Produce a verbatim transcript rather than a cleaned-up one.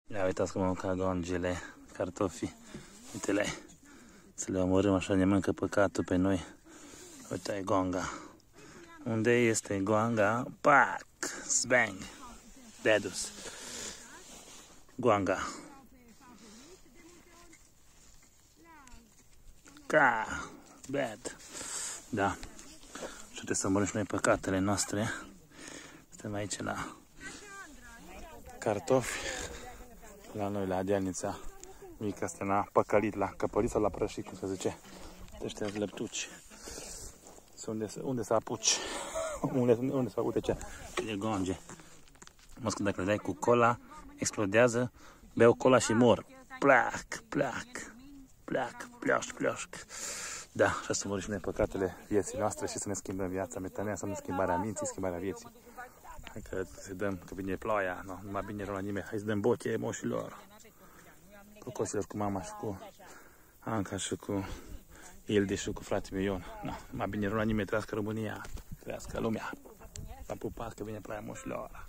Ia uitați cum am mâncat gongile, cartofii. Uite-le. Să le omorâm așa, ne mâncă păcatul pe noi. Uite, e gonga. Unde este gonga? Pac! Sbang! Dedus. Gonga. Ca! Bad! Da. Și trebuie să omorâm și noi păcatele noastre. Suntem aici la cartofi. La noi, la Dianița mică, asta la păcălit, la căpărit sau la prășit, cum se zice. Ăștia lăptuci. Unde, unde să apuci? unde, unde să uite ce? E gonge. Mă că dacă le dai cu cola, explodează, beau cola și mor. Plac, plac, plac, pleoșc, pleoșc. Da, și să mori și noi păcatele vieții noastre și să ne schimbăm viața. Metanea înseamnă schimbarea minții, schimbarea vieții. Hai că să dăm, că vine ploaia, nu, nu mai bine rău la nimeni. Hai să dăm boche moșilor. Cocoșilor cu mama și cu Anca și cu Ildi și cu fratele meu Ion. No, mai bine rău la nimeni, trăiască România, trăiască lumea. V-am pupat că vine ploaia moșilor.